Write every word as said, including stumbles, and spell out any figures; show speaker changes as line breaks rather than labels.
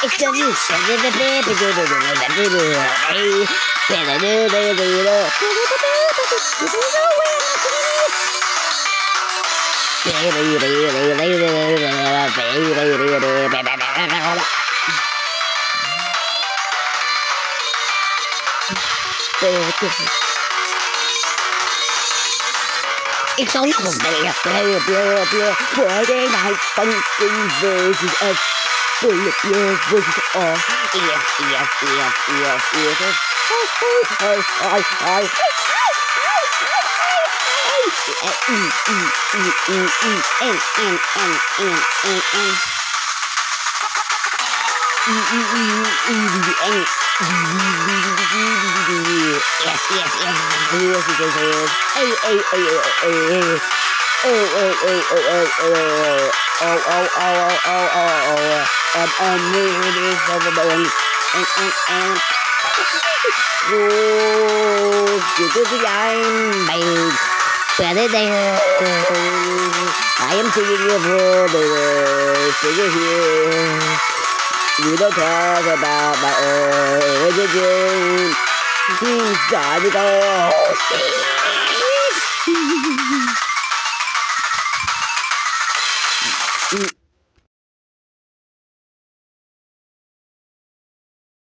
Ik zal nog eens bij voor de night funky versus us. Bullet your versus all. Yes, yes, yes, yes, yes, yes. Hi, hi, hi, hi. Yes, yes, yes. Yes, yes, yes. Hey, hey, hey, hey. Oh, oh, oh, oh, oh, oh, oh, oh, oh, oh, oh, oh. And and really over the and and and. Oh, good the I'm big. Better there. I am singing your brother, singing here. We don't talk about my origin. He's got it all.